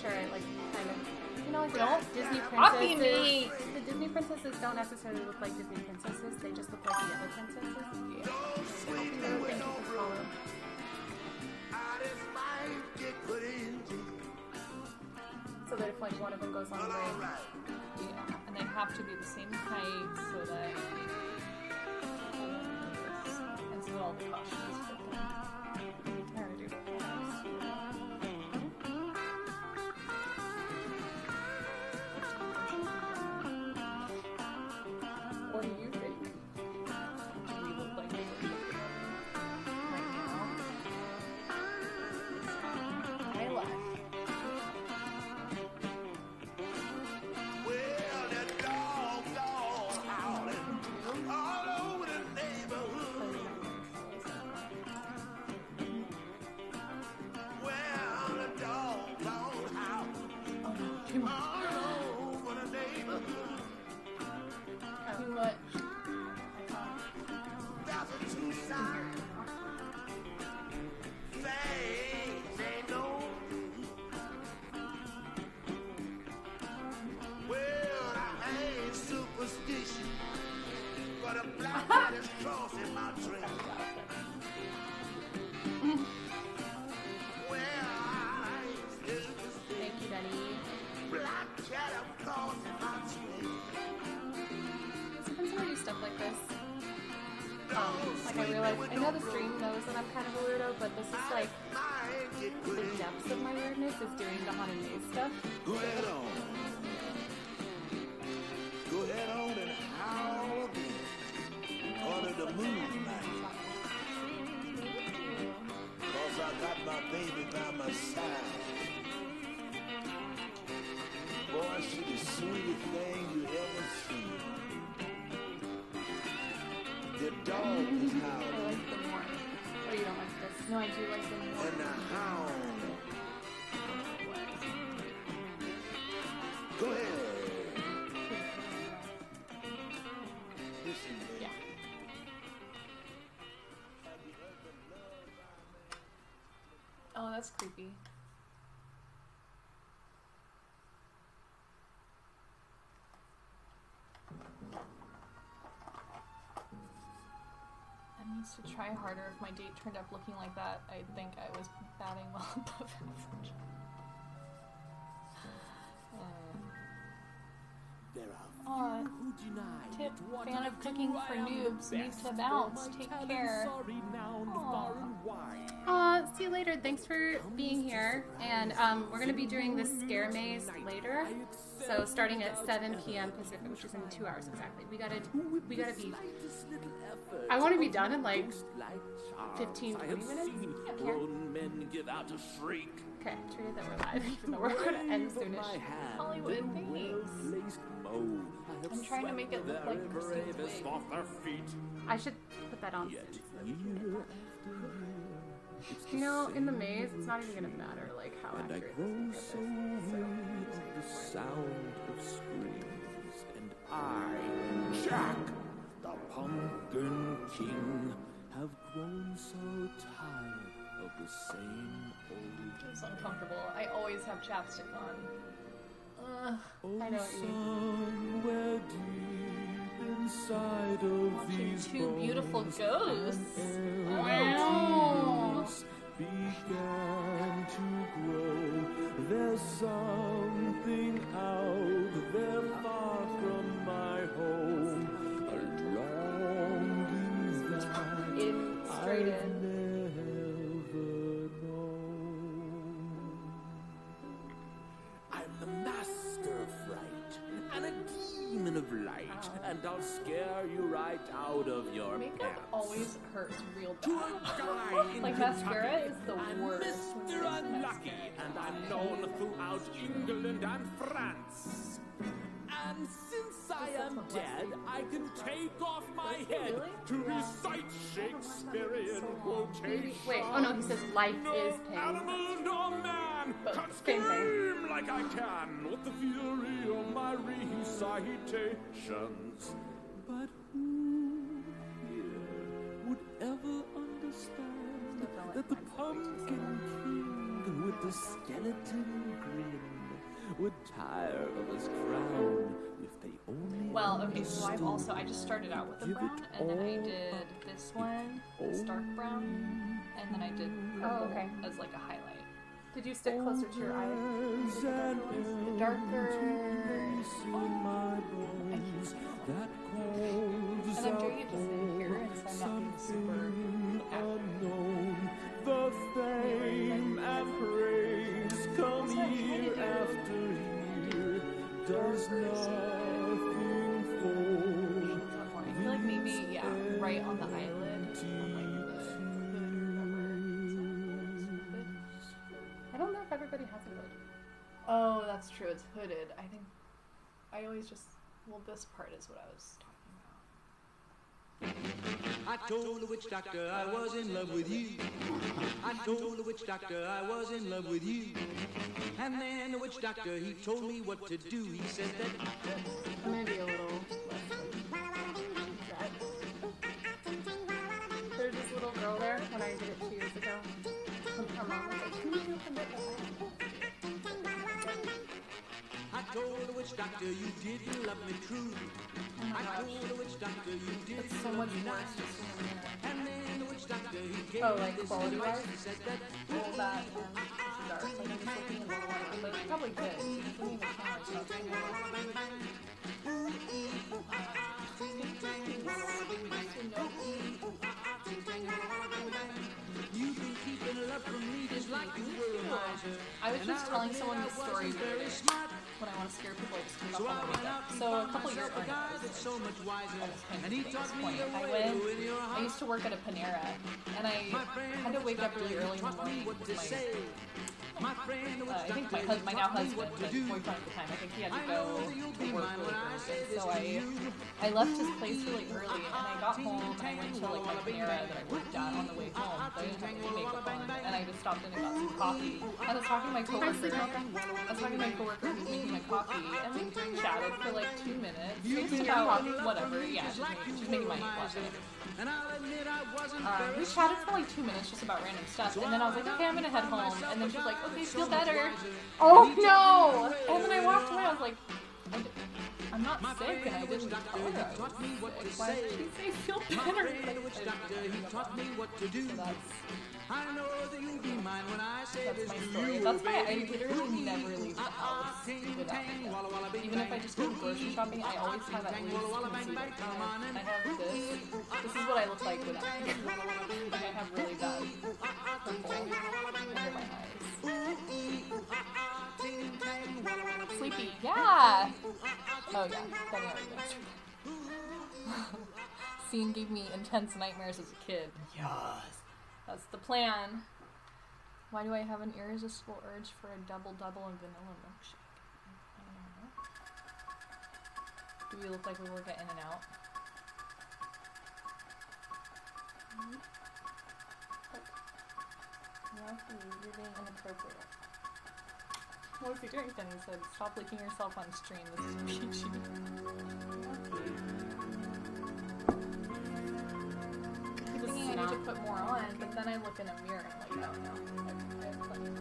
sure I like kind of, you know, like Don't Disney copy princesses. me. The Disney princesses don't necessarily look like Disney princesses. They just look like the other princesses. Yeah. So thank you for following. So that if like one of them goes on the way. Yeah, and they have to be the same height so that and so all the costumes fit them. Or do What do you think? Do we look like they were right now? I love. Too much. Too much. Thank you, Betty. Sometimes when I do stuff like this, like I realize, I know the stream knows that I'm kind of a weirdo, but this is like, the depths of my weirdness is doing the haunted maze stuff. Go ahead on. Go ahead on and howl again. Under the moonlight. Cause I got my baby by my side. Boy, she the sweetest thing you ever seen. The dog is I howling. like them more. Oh, you don't like this? No, I do like them more. And the hound. Go ahead. Listen, baby. Yeah. Oh, that's creepy. I need to try harder. If my date turned up looking like that, I think I was batting well above average. There are Aw, who deny tip, what fan I of do, cooking I for am the noobs, needs best. to bounce. For my Take talent, care. sorry, now, Aw. far and wide. See you later. Thanks for being here. And we're going to be doing this scare maze later. So starting at 7 p.m. Pacific, which is in 2 hours exactly. We gotta be. I want to be done in like 15, 20 minutes. Yeah, care. Grown men give out a shriek. Okay, treated that we're live, even though we're going to end soonish. Hollywood, thanks. I'm trying to make it look like Christine's wig. Off their feet. I should put that on Yet soon. year after year, it's You the know, in the same maze, it's not even going to matter like how And I accurate grow this so makeup is. weary of the sound of screams. And I, Jack, the Pumpkin King, have grown so tired of the same old. It's uncomfortable. I always have chapstick on. I know what you mean. Somewhere deep inside of Watching these two beautiful bones, ghosts. an Wow. emptiness began to grow. There's something out there far from my home, a longing that In, straight I've in. never known. I'm the master of fright and a demon of light, and I'll scare you right out of your Makeup pants. always hurts real To bad. a guy in Like mascara Kentucky, is the I'm worst. Mr. Unlucky, and I'm known throughout England and France. And since I am dead, I can take off my head really? to recite Shakespearean quotations. Wait, oh no, he says life is pain. Animal nor man But can same thing. scream like I can with the fury of my recitations. But who here would ever understand that the Pumpkin King with the skeleton grin would tire of his crown if they only. Well, okay, so I just started out with the brown, and then I did this one, this dark brown, and then I did purple as like a highlight. Did you stick closer to your eye? The darker. And I'm doing it just in here, and so I'm not being super unknown. The fame and praise come year after year. Does nothing for. I feel like maybe, right on the eyelid. I don't know if everybody has a hood. Oh, that's true. It's hooded. I think I always just. Well, this part is what I was talking about. I told the witch doctor I was in love with you. I told the witch doctor I was in love with you. And then the witch doctor, he told me what to do. He said that I'm gonna be a little. There's this little girl there when I did it 2 years ago. Her mom was like, "Can you do a bit of that?" I told the witch doctor you didn't love me true. I told the witch doctor you didn't It's so love much me worse nice. just in a minute. And then the witch doctor, he gave Oh, me like this quality advice. wise? He said that All that and dark. Like I'm just looking in the water, but it's probably good. It's looking at the camera, so it's you've been keeping love from me just like you were a miser. I was just telling someone this story Very smart. when I want to scare people. I just take So off I all the went makeup. out and So a found couple years myself a ago, guy that's so much wiser. And he taught me point. a I way went. to win your I heart. used to work at a Panera, and I had to wake up really early in the morning What with to my. say? My friend, the witch I think doctor, my now husband, what to but do. boyfriend at the time. I think he had to I go know that you'll to be work mine really when I say early. this So to you. I left his place really early, and I got home and I went to like my Panera that I worked at on the way home. So I didn't have any makeup on, and I just stopped in and got some coffee. I was talking to my coworker. Who was making my coffee, and we chatted for like 2 minutes. Talking about whatever. Yeah, she's making my coffee. And I'll admit I wasn't We chatted for like 2 minutes just about random stuff, and then I was like, okay, I'm gonna head home. And then she's like, okay, feel better. Oh no! And then I walked away. I was like, I'm not sick, and I didn't tell her I was sick. Why did she say feel better? the witch doctor, he taught me what to do. So I know that you'll be mine when I say that's this my to story. you. That's why I literally never leave the house without makeup. Even if I just go grocery shopping, I always have at least concealer. I have this. This is what I look like without makeup. Like I have really bad purple under my eyes. Sleepy, yeah! Oh yeah, that already answered that. Scene gave me intense nightmares as a kid. Yes! That's the plan. Why do I have an irresistible urge for a double-double and vanilla milkshake? I don't know. Do we look like we work at In-N-Out? You're being inappropriate. What was he doing then? He said, stop licking yourself on stream. This is peachy. Keep thinking I need to put more on, but then I look in a mirror and I'm like, oh no. I have plenty.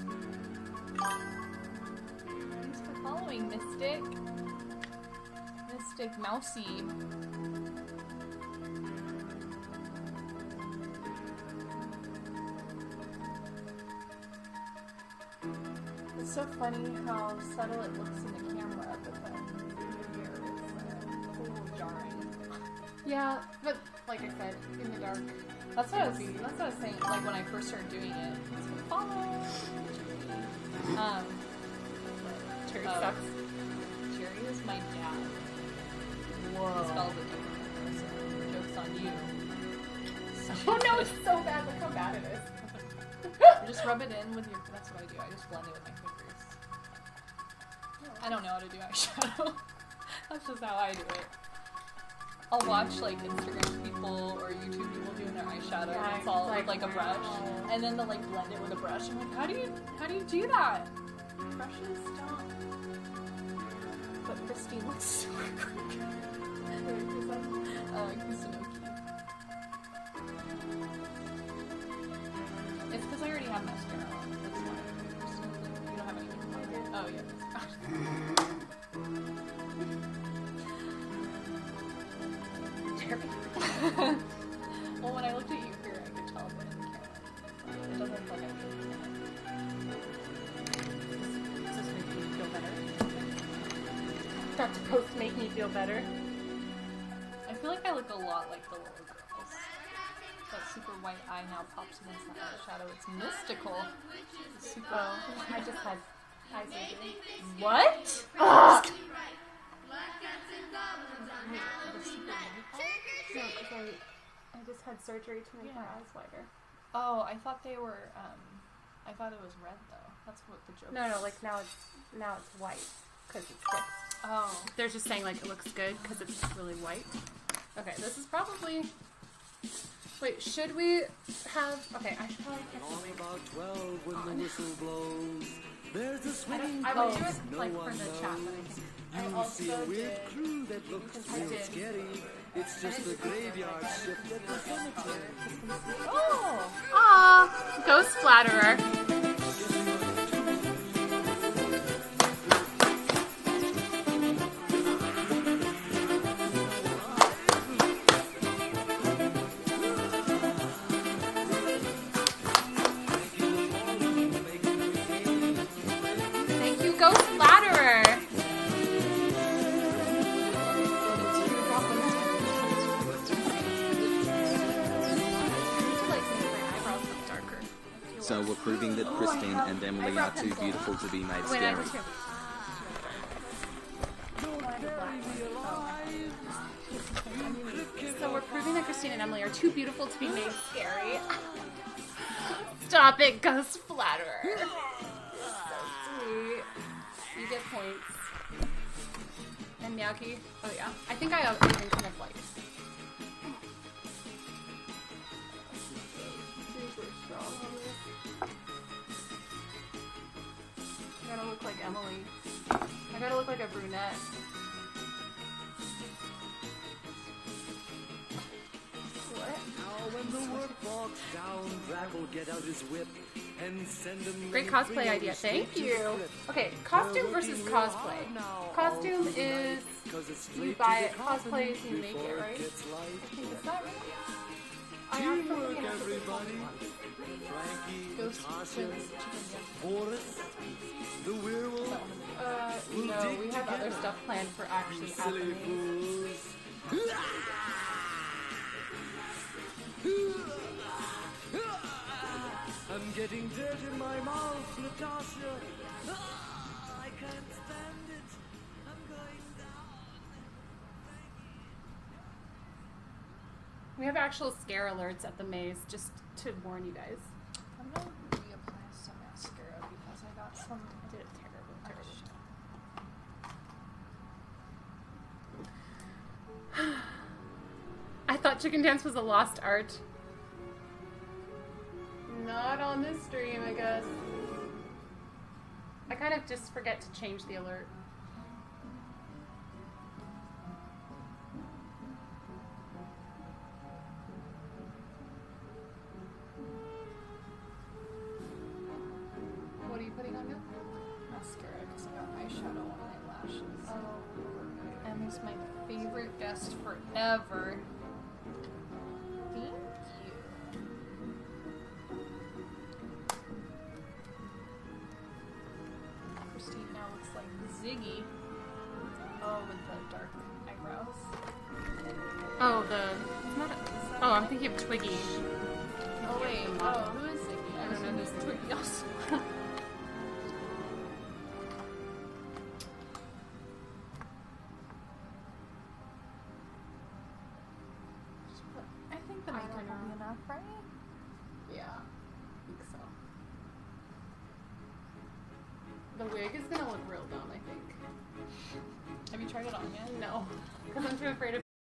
Thanks for following, Mystic. Mystic Mousy. It's so funny how subtle it looks in the camera, but then in the mirror it's a little jarring. Yeah, but like I said, in the dark. That's what I was saying. Like when I first started doing it. Follow. Terry Oh. sucks. Jerry is my dad. Whoa. He spells it differently. So joke's on you. Oh no, it's so bad. Look how bad it is. Just rub it in with your. That's what I do. I just blend it with my fingers. I don't know how to do eyeshadow. That's just how I do it. I'll watch like Instagram people or YouTube people doing their eyeshadow, Yeah, and it's all it's with like a brush, wow. and then they'll like blend it with a brush. I'm like, how do you do that? Brushes don't. But Christine looks super quick. Kusunoki. It's because I already have mascara on. That's why. yeah. Well, when I looked at you here, I could tell, but in the camera, it doesn't look like Does this make me feel better? Dr. Post make me feel better. I feel like I look a lot like the little girls. That super white eye now pops against the eyeshadow. It's mystical. It's super. Oh, I just had eye surgery. What? Ugh! The super white eye? No, because I just had surgery to make my eyes wider. Oh, I thought they were. I thought it was red though. That's what the joke. No, like now it's white because it's fixed. Oh. They're just saying like it looks good because it's really white. Okay, this is probably. Wait, should we have? Okay, I should probably. On about 12 when the whistle blows. There's a swinging I would do place it no like for one the knows. chat, but I think. I You see a also weird did. crew that looks I real did. scary. It's just a graveyard shift at the cemetery. Oh. Aw, ghost flatterer. Thank you, ghost flatterer. So we're proving that Christine and Emily are too beautiful to be made Wait, I scary. do too. So we're proving that Christine and Emily are too beautiful to be made scary. Stop it, ghost flatterer. You're so sweet. You get points. And Miyaki, oh yeah. I think I even kind of like. Super strong on this. I gotta look like Emily. I gotta look like a brunette. What? Now when the work walks down, Drac will get out his whip and send him. Great cosplay idea. Thank you. Okay, costume versus cosplay. Costume is you buy it, cosplay is you make it, right? It's like Is that right? I have teamwork, something else. everybody. Frankie, Ghost Natasha, twins chicken Boris, the werewolf, No, we have other stuff planned for actually silly happening. fools. I'm getting dirt in my mouth, Natasha. I can't stand it. I'm going down. We have actual scare alerts at the maze, just to warn you guys. I'm gonna reapply some mascara because I got some. I did it terrible, terrible. I thought chicken dance was a lost art. Not on this stream, I guess. I kind of just forget to change the alert. What are you putting on now? Mascara because I got eyeshadow on my lashes. Emmy's my favorite guest forever. Thank you. Christine now looks like Ziggy. Oh, with the dark eyebrows. Oh, it's not oh, I'm thinking of Twiggy. Oh wait, oh, who is Ziggy? I don't know who's Twiggy also. I think the makeup will be enough, right? Yeah, I think so. The wig is gonna look real dumb, I think. Have you tried it on yet? No, because I'm too afraid of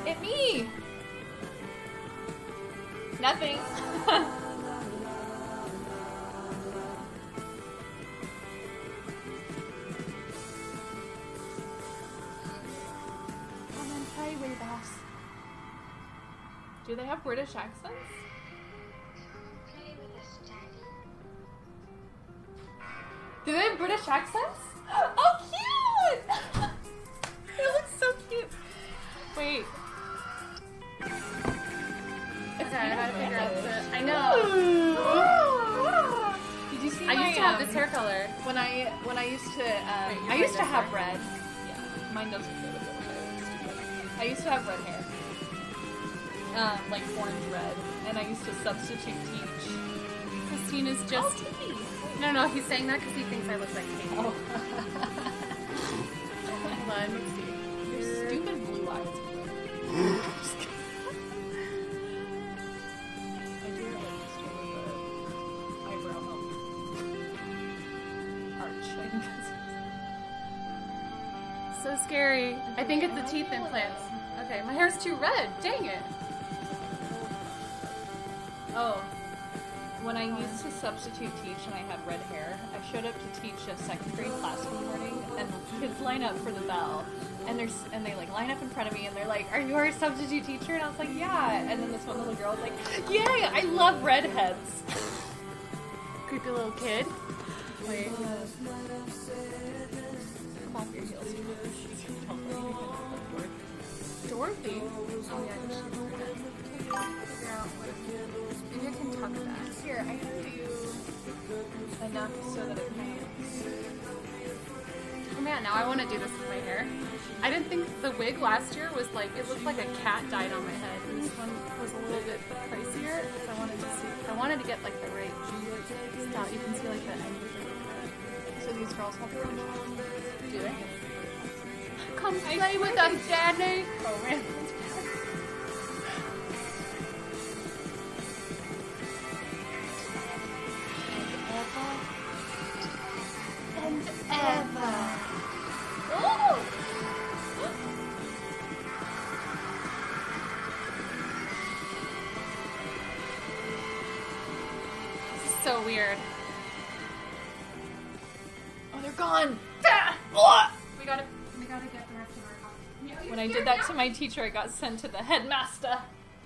It me! Nothing. Come and play with us. Do they have British accents? Do they have British accents? Oh, cute! It looks so cute. Wait. Okay, I gotta figure out the. I know. Did you see I my, used to have this hair color. when I used to you're I used to right, have that's red. Yeah, mine doesn't go with little hair. It's stupid. I used to have red hair, like orange red, and I used to substitute teach. Christine is just. No, he's saying that because he thinks I look like Kate. Oh. Hold on, let's see. Your stupid blue eyes. Just kidding. I do like just with the eyebrow help. Arch, I think that's So scary. I think it's the teeth implants. Okay, my hair's too red. Dang it. Oh. When I used to substitute teach and I had red hair, I showed up to teach a second grade class one morning, and kids line up for the bell, and they like line up in front of me, and they're like, "Are you our substitute teacher?" And I was like, "Yeah." And then this one little girl was like, "Yay! I love redheads." Creepy little kid. Wait. Come off your heels. Dorothy? Oh yeah, she's figure out what. Maybe I can tuck that. Here, I can do enough so that it hangs. Oh man, now I want to do this with my hair. I didn't think the wig last year was like, it looked like a cat died on my head. And this one was a little bit pricier, so I wanted to get like the right style. You can see like the end of it. So these girls have British accents. Do they? Come play with us, Daddy! Oh man. And ever. Oh! This is so weird. Oh, they're gone. We gotta get the rest of our coffee. When I did that to my teacher, I got sent to the headmaster.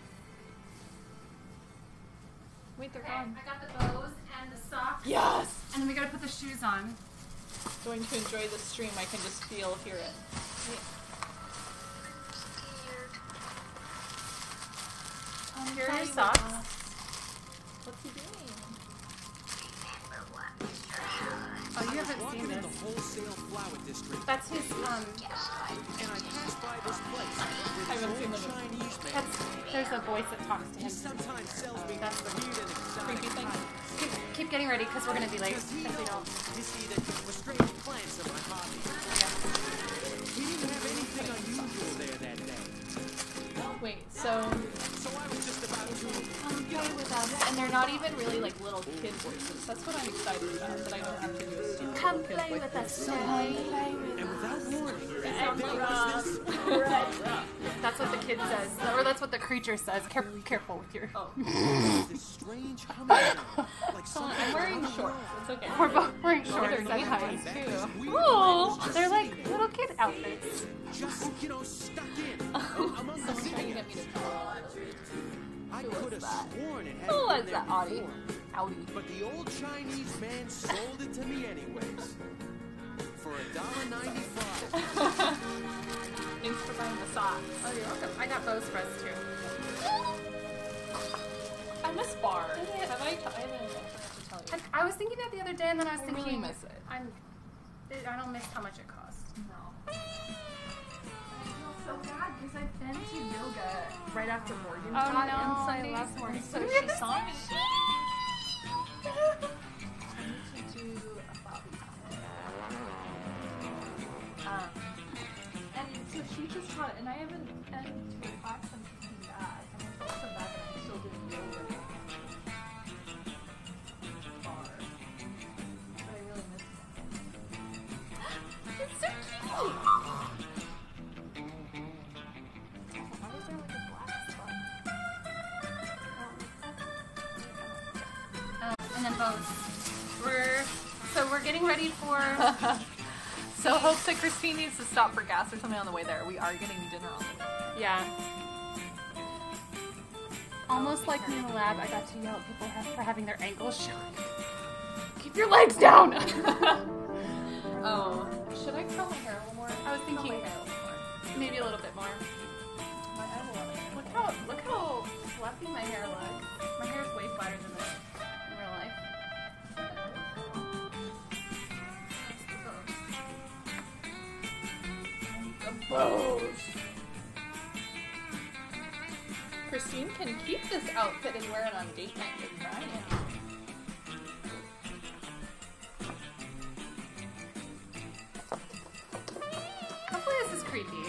Wait, they're Okay, gone. I got the bows and the socks. Yes! And then we gotta put the shoes on. Going to enjoy the stream, I can just hear it. Here are your socks. What's he doing? Oh, you haven't Walking seen in this. the wholesale flower district, That's his, and I passed by this place I with haven't this seen old them. Chinese man. there's a voice that talks to He him. sometimes sells me That's the weird and exotic creepy thing. plants. Keep getting ready, because we're gonna be late Because he if we don't. knows, you see, that the strange plants are my hobby. He didn't have anything unusual there that day. Wait, so So I was just about to... come play with us, and they're not even really like little kid voices. That's what I'm excited about. That I don't have to do a stupid Come kid play voice. with us, And without warning, there was this... That's what the kid says, or that's what the creature says. Careful with your. Oh, this strange humming sound, like something I'm wearing shorts. It's okay. We're both wearing They're shorts knee and highs highs. too. Oh, they're like little kid outfits. just, stuck in among the Someone's trying to zillions. get me to call. I could have sworn it had Who been was there that, Audie? before. Audi. But the old Chinese man sold it to me anyways. For $1.95. Thanks for buying the socks. Oh, you're welcome. I got bows for us too. I miss bar. Have I haven't I forgot to tell you. I was thinking that the other day, and then I was I thinking, really miss it. I don't miss how much it costs. No. I feel so bad because I've been to yoga right after Morgan Oh taught no, on I Sundays. love Morgan. So We she have the saw me. same I need to do a bobby pin. And so she just taught it, and I haven't been to a class since she came back, and I felt so bad that I'm still doing yoga. Bar. But I really miss it. It's so cute. Why is there We're getting ready for. So Hope said Christine needs to stop for gas or something on the way there. We are getting dinner on the way. Yeah. Almost like me in the lab, I got to yell at people for having their ankles shown. Keep your legs down! Oh. Should I curl my hair a little more? I was thinking Curl my hair a little more. maybe a little bit more. I have a lot of hair. Look how fluffy my hair looks. My hair is way flatter than this in real life. The bows. Christine can keep this outfit and wear it on date night with Brian. Hopefully this is creepy.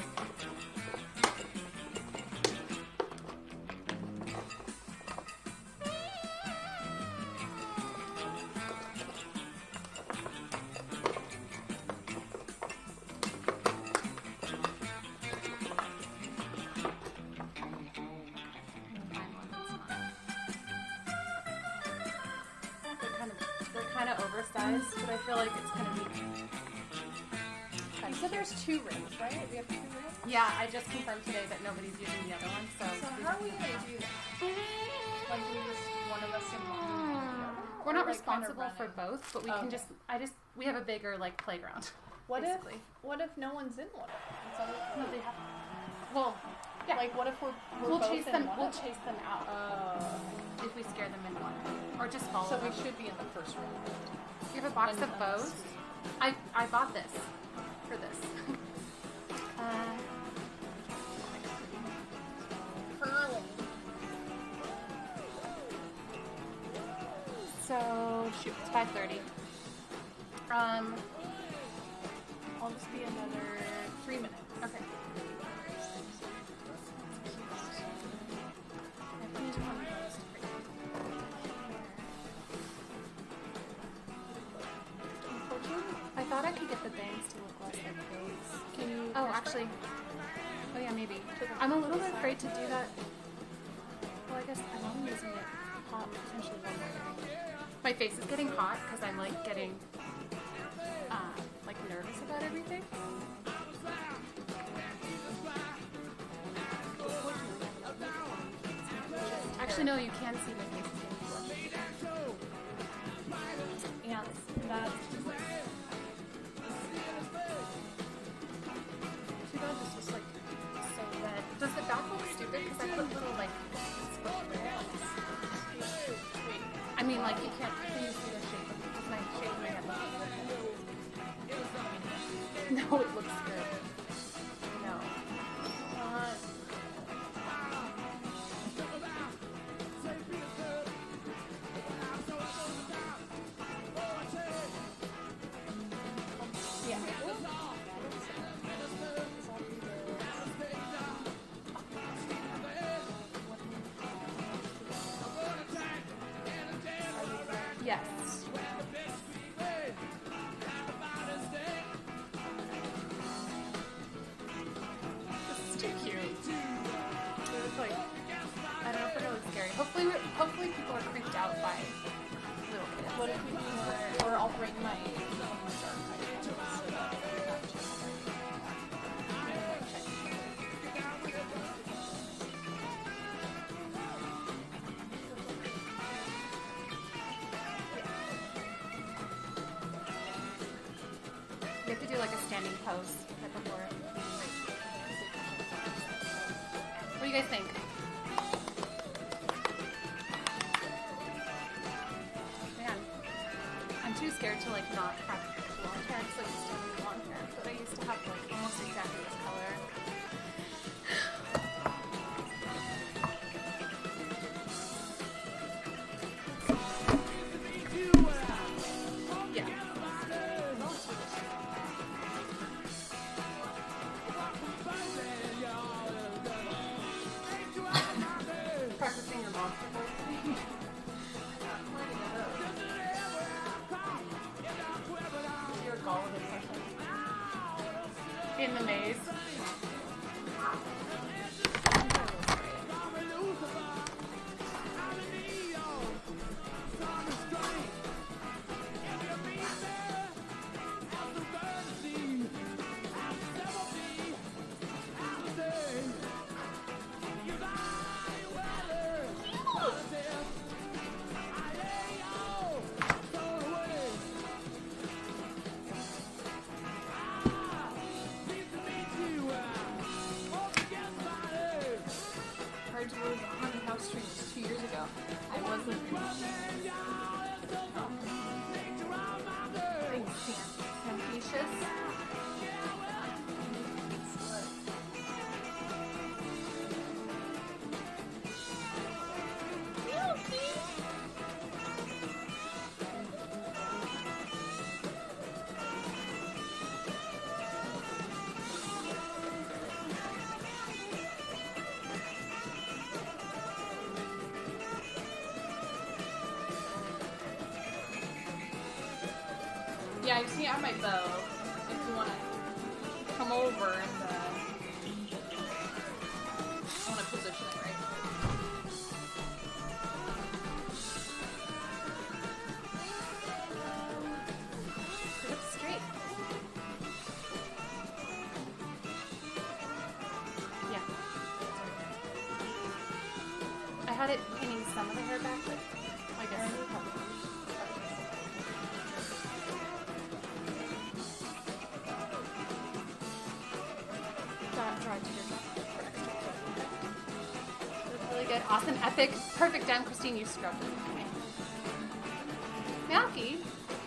They're kind of oversized, but I feel like it's gonna be. You said there's 2 rings, right? We have 2 rings? Yeah, I just confirmed today that nobody's using the other one, so. So how are we gonna do that? Like we just, one of us in one? We're not Or, like, kinda responsible for running? both, but we can Okay. we have a bigger like playground. What basically. if no one's in one of them? Is that okay? No, they have. Well, yeah. Like what if we're we'll both chase in them. one We'll of them? chase them out if we scare them in one, or just follow So them. we should be in the first room. You have a box and of bows. I bought this for this. Curling. So shoot, it's 5:30. I'll just be another 3 minutes. Okay. I thought I could get the bangs to look less like those. Can you? Oh, actually. Oh yeah, maybe. I'm a little bit afraid to do that. Well, I guess I'm only using it hot potentially one more. My face is getting hot because I'm like getting like nervous about everything. Actually, no, you can see my face is getting hot. And that's Too bad this was like so red. Does the back look stupid? Because I put little like I mean, like you can't really see the shape of because my shape of my head looks no, it looks good. No. yeah. Yes. This is too cute. It was like, I don't know if it looks scary. Hopefully people are creeped out by little kids. What if we do more? Or I'll bring my dark eye so that we're not too You have to do like a standing pose right before it. What do you guys think? Man, I'm too scared to like not have long hair because I used to have long hair, but I used to have like almost exactly this color. Yeah. Practicing your monster voice. Your Gollum impression. In the maze. Yeah, I just need to have my bow. If you want to come over and I want to position it right. Sit up straight. Yeah. I had it hanging some of the hair back, but I guess. Draw a teardrop for extra. That's really good. Awesome. Epic. Perfect. Done. Christine, you scrubbed it. Okay. Malky,